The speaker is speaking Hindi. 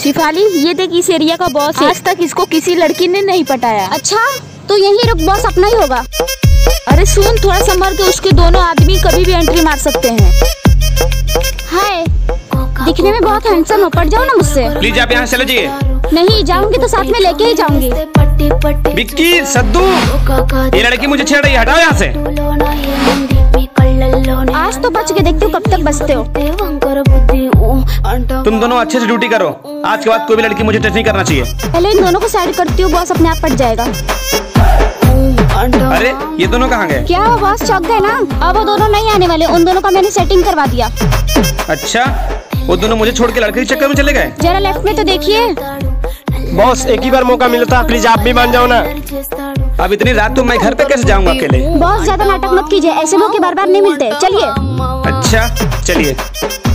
शिफाली, ये देख इस एरिया का बॉस है। आज तक इसको किसी लड़की ने नहीं पटाया। अच्छा, तो यही रुक, बॉस अपना ही होगा। अरे सुन, थोड़ा संभल के, उसके दोनों आदमी कभी भी एंट्री मार सकते हैं। हाय, दिखने में बहुत हैंडसम हो, पट जाओ ना मुझसे। प्लीज आप यहाँ चले जाइए। नहीं जाऊंगी तो साथ में लेके ही जाऊंगी। विक्की, सद्दू, ये लड़की मुझे छेड़ रही है, हटाओ यहाँ से। आज तो बच के देखती हूँ कब तक बचते हो। तुम दोनों अच्छे से ड्यूटी करो, आज के बाद कोई भी लड़की मुझे टच नहीं करना चाहिए। पहले इन दोनों को साइड करती हूँ, बॉस अपने आप पट जाएगा। अरे ये दोनों कहाँ गए? क्या हुआ बॉस, चौक गए ना? अब वो दोनों नहीं आने वाले, उन दोनों का मैंने सेटिंग करवा दिया। अच्छा, वो दोनों मुझे छोड़ के लड़के के चक्कर में चले गए। जरा लेफ्ट में तो देखिए। बॉस एक ही बार मौका मिलता, प्लीज आप भी मान जाओ ना। अब इतनी रात तो मैं घर पे कैसे जाऊंगा अकेले? बॉस ज्यादा नाटक मत कीजिए, ऐसे मौके बार बार नहीं मिलते। चलिए। अच्छा चलिए।